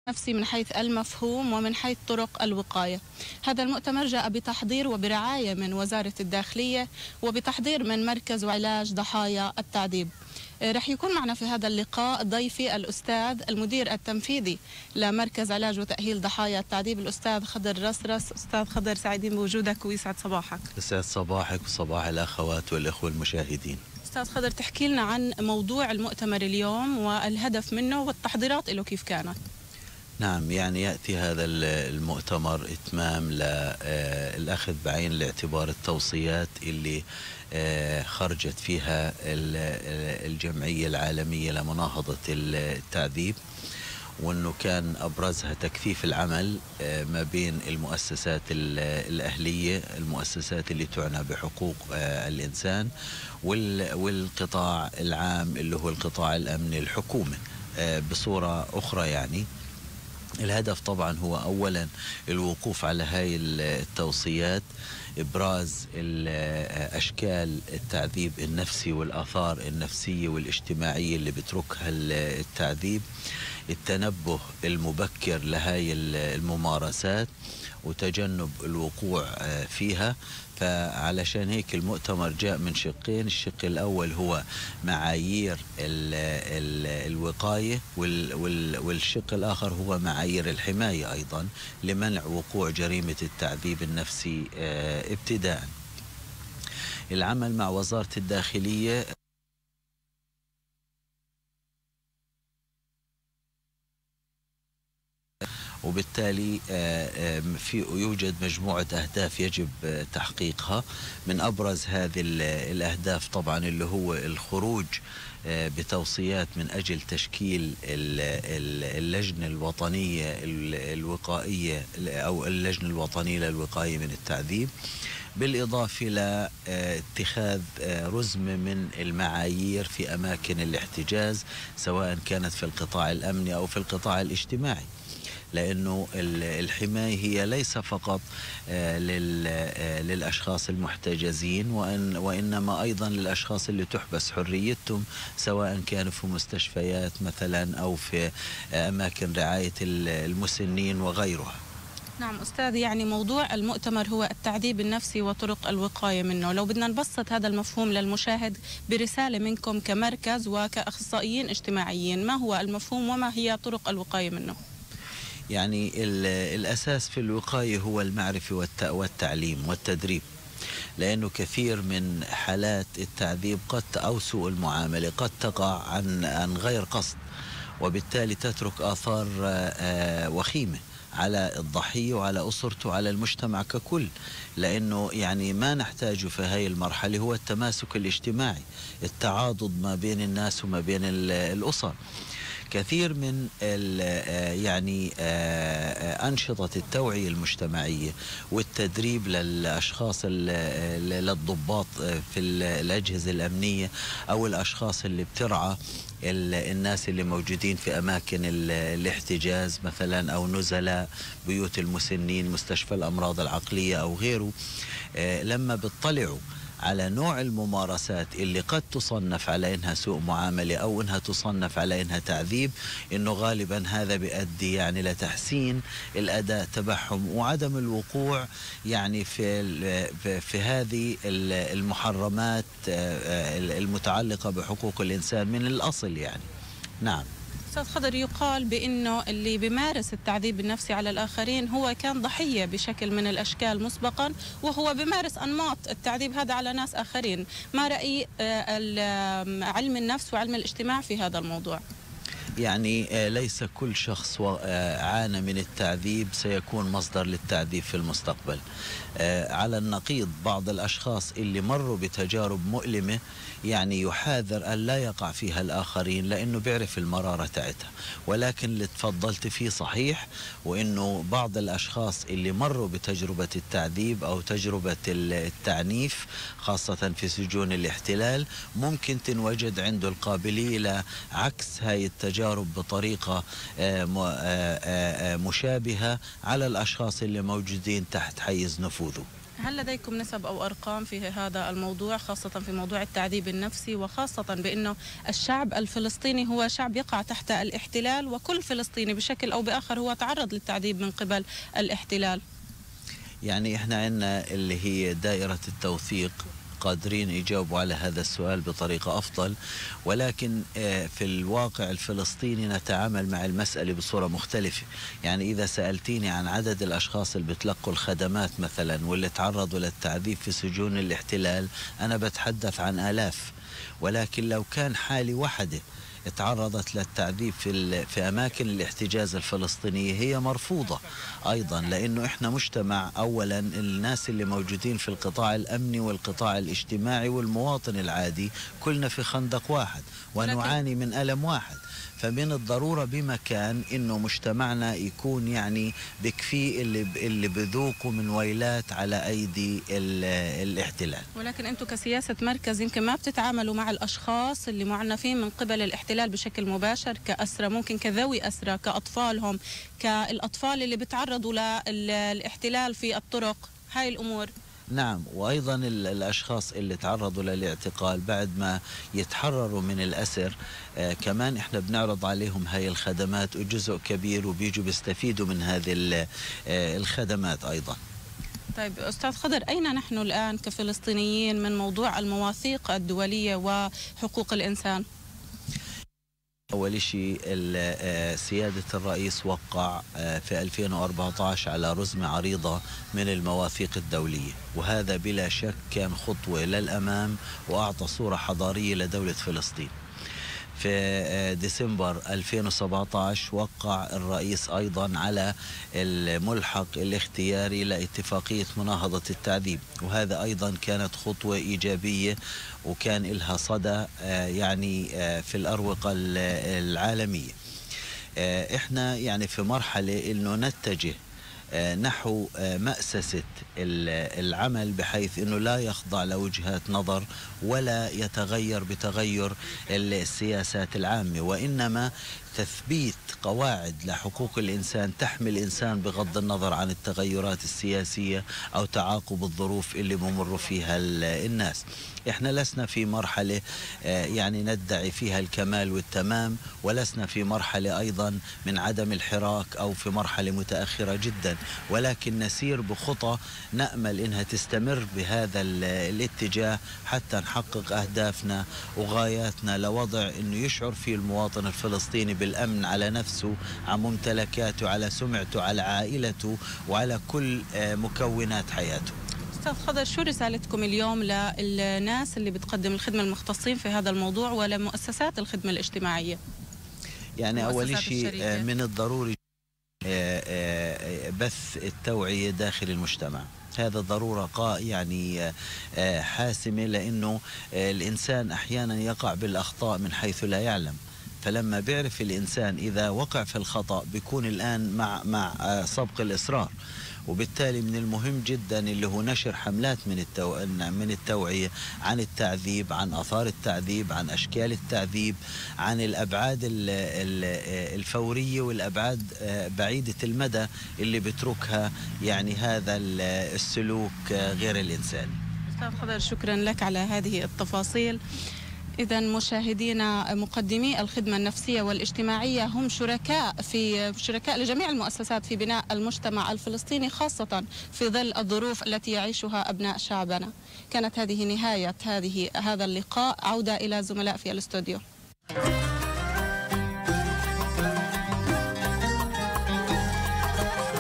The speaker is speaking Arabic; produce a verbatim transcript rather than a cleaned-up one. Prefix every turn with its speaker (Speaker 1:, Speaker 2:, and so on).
Speaker 1: نفسي من حيث المفهوم ومن حيث طرق الوقاية. هذا المؤتمر جاء بتحضير وبرعاية من وزارة الداخلية وبتحضير من مركز وعلاج ضحايا التعذيب. رح يكون معنا في هذا اللقاء ضيفي الأستاذ المدير التنفيذي لمركز علاج وتأهيل ضحايا التعذيب الأستاذ خضر رسرس. أستاذ خضر، سعيدين بوجودك ويسعد صباحك.
Speaker 2: يسعد صباحك وصباح الأخوات والإخوة المشاهدين.
Speaker 1: أستاذ خضر، تحكي لنا عن موضوع المؤتمر اليوم والهدف منه والتحضيرات له كيف كانت؟
Speaker 2: نعم، يعني يأتي هذا المؤتمر إتمام للأخذ بعين الاعتبار التوصيات اللي خرجت فيها الجمعية العالمية لمناهضة التعذيب، وأنه كان أبرزها تكثيف العمل ما بين المؤسسات الأهلية، المؤسسات اللي تعنى بحقوق الإنسان، والقطاع العام اللي هو القطاع الأمني الحكومي بصورة أخرى. يعني الهدف طبعا هو أولا الوقوف على هاي التوصيات، إبراز أشكال التعذيب النفسي والآثار النفسية والاجتماعية اللي بتركها التعذيب، التنبه المبكر لهاي الممارسات وتجنب الوقوع فيها. فعلشان هيك المؤتمر جاء من شقين، الشق الأول هو معايير ال ال الوقاية، والشق الآخر هو معايير الحماية أيضا لمنع وقوع جريمة التعذيب النفسي ابتداء. العمل مع وزارة الداخلية وبالتالي في يوجد مجموعة أهداف يجب تحقيقها. من أبرز هذه الأهداف طبعا اللي هو الخروج بتوصيات من أجل تشكيل اللجنة الوطنية الوقائية أو اللجنة الوطنية للوقاية من التعذيب، بالإضافة إلى اتخاذ رزم من المعايير في أماكن الاحتجاز، سواء كانت في القطاع الأمني أو في القطاع الاجتماعي، لأنه الحماية هي ليس فقط للأشخاص المحتجزين، وإنما أيضا للأشخاص اللي تحبس حريتهم، سواء كانوا في مستشفيات مثلا أو في أماكن رعاية المسنين وغيرها.
Speaker 1: نعم أستاذ، يعني موضوع المؤتمر هو التعذيب النفسي وطرق الوقاية منه. لو بدنا نبسط هذا المفهوم للمشاهد برسالة منكم كمركز وكأخصائيين اجتماعيين، ما هو المفهوم وما هي طرق الوقاية منه؟
Speaker 2: يعني الأساس في الوقاية هو المعرفة والتعليم والتدريب، لأنه كثير من حالات التعذيب قد أو سوء المعاملة قد تقع عن عن غير قصد، وبالتالي تترك آثار وخيمة على الضحية وعلى أسرته وعلى المجتمع ككل. لأنه يعني ما نحتاجه في هذه المرحلة هو التماسك الاجتماعي، التعاضد ما بين الناس وما بين الأسر. كثير من يعني أنشطة التوعية المجتمعية والتدريب للأشخاص للضباط في الأجهزة الأمنية أو الأشخاص اللي بترعى الناس اللي موجودين في أماكن الاحتجاز مثلا أو نزلاء بيوت المسنين، مستشفى الأمراض العقلية أو غيره، لما بتطلعوا على نوع الممارسات اللي قد تصنف على إنها سوء معاملة أو إنها تصنف على إنها تعذيب، إنه غالبا هذا بيؤدي يعني لتحسين الأداء تبعهم وعدم الوقوع يعني في في هذه المحرمات المتعلقة بحقوق الإنسان من الأصل يعني. نعم
Speaker 1: أستاذ خضر، يقال بأنه اللي بيمارس التعذيب النفسي على الآخرين هو كان ضحية بشكل من الأشكال مسبقا، وهو بيمارس أنماط التعذيب هذا على ناس آخرين. ما رأي علم النفس وعلم الاجتماع في هذا الموضوع؟
Speaker 2: يعني ليس كل شخص عانى من التعذيب سيكون مصدر للتعذيب في المستقبل. على النقيض بعض الأشخاص اللي مروا بتجارب مؤلمة يعني يحاذر أن لا يقع فيها الآخرين، لأنه بيعرف المرارة تاعتها. ولكن اللي تفضلت فيه صحيح، وإنه بعض الأشخاص اللي مروا بتجربة التعذيب أو تجربة التعنيف خاصة في سجون الاحتلال ممكن تنوجد عنده القابلية لعكس هاي التجارب بطريقة مشابهة على الأشخاص اللي موجودين تحت حيز نفوذه.
Speaker 1: هل لديكم نسب أو أرقام في هذا الموضوع، خاصة في موضوع التعذيب النفسي، وخاصة بأنه الشعب الفلسطيني هو شعب يقع تحت الاحتلال، وكل فلسطيني بشكل أو بآخر هو تعرض للتعذيب من قبل الاحتلال؟
Speaker 2: يعني احنا عندنا اللي هي دائرة التوثيق قادرين يجاوبوا على هذا السؤال بطريقة أفضل، ولكن في الواقع الفلسطيني نتعامل مع المسألة بصورة مختلفة. يعني إذا سألتيني عن عدد الأشخاص اللي بتلقوا الخدمات مثلا واللي تعرضوا للتعذيب في سجون الاحتلال، أنا بتحدث عن آلاف. ولكن لو كان حالة واحدة تعرضت للتعذيب في في أماكن الاحتجاز الفلسطينية، هي مرفوضة أيضا، لأنه إحنا مجتمع أولا الناس اللي موجودين في القطاع الأمني والقطاع الاجتماعي والمواطن العادي كلنا في خندق واحد ونعاني من ألم واحد. فمن الضرورة بمكان إنه مجتمعنا يكون يعني بكفيه اللي اللي بذوقوا من ويلات على أيدي الاحتلال.
Speaker 1: ولكن أنتم كسياسة مركز يمكن ما بتتعاملوا مع الأشخاص اللي معنفين من قبل الاحتلال بشكل مباشر كأسرى، ممكن كذوي أسرى، كأطفالهم، كالأطفال اللي بتعرضوا للاحتلال في الطرق، هاي الأمور.
Speaker 2: نعم، وأيضا الأشخاص اللي تعرضوا للاعتقال بعد ما يتحرروا من الأسر آه كمان إحنا بنعرض عليهم هاي الخدمات، وجزء كبير وبيجوا بيستفيدوا من هذه آه الخدمات أيضا.
Speaker 1: طيب أستاذ خضر، أين نحن الآن كفلسطينيين من موضوع المواثيق الدولية وحقوق الإنسان؟
Speaker 2: أول شيء سيادة الرئيس وقع في ألفين وأربعة عشر على رزمة عريضة من المواثيق الدولية، وهذا بلا شك كان خطوة للأمام وأعطى صورة حضارية لدولة فلسطين. في ديسمبر ألفين وسبعة عشر وقع الرئيس أيضا على الملحق الاختياري لاتفاقية مناهضة التعذيب، وهذا أيضا كانت خطوة إيجابية وكان لها صدى يعني في الأروقة العالمية. إحنا يعني في مرحلة إنه نتجه نحو مأسسة العمل بحيث أنه لا يخضع لوجهات نظر ولا يتغير بتغير السياسات العامة، وإنما تثبيت قواعد لحقوق الإنسان تحمي الإنسان بغض النظر عن التغيرات السياسية أو تعاقب الظروف اللي بمر فيها الناس. إحنا لسنا في مرحلة يعني ندعي فيها الكمال والتمام، ولسنا في مرحلة أيضا من عدم الحراك أو في مرحلة متأخرة جدا، ولكن نسير بخطى نأمل إنها تستمر بهذا الاتجاه حتى نحقق أهدافنا وغاياتنا لوضع إنه يشعر فيه المواطن الفلسطيني بالأمن على نفسه، على ممتلكاته، على سمعته، على عائلته، وعلى كل مكونات حياته.
Speaker 1: أستاذ خضر، شو رسالتكم اليوم للناس اللي بتقدم الخدمة المختصين في هذا الموضوع ولمؤسسات الخدمة الاجتماعية؟
Speaker 2: يعني أول شيء من الضروري بث التوعية داخل المجتمع، هذا ضرورة يعني حاسمة، لأنه الإنسان أحيانا يقع بالأخطاء من حيث لا يعلم، فلما بيعرف الإنسان إذا وقع في الخطأ بيكون الآن مع مع سبق الإصرار، وبالتالي من المهم جدا اللي هو نشر حملات من التو... من التوعية عن التعذيب، عن آثار التعذيب، عن أشكال التعذيب، عن الأبعاد الفورية والأبعاد بعيدة المدى اللي بتركها يعني هذا السلوك غير الإنساني.
Speaker 1: أستاذ خضر، شكرا لك على هذه التفاصيل. إذا مشاهدينا، مقدمي الخدمة النفسية والاجتماعية هم شركاء في شركاء لجميع المؤسسات في بناء المجتمع الفلسطيني، خاصة في ظل الظروف التي يعيشها أبناء شعبنا. كانت هذه نهاية هذه هذا اللقاء. عودة إلى زملاء في الاستوديو.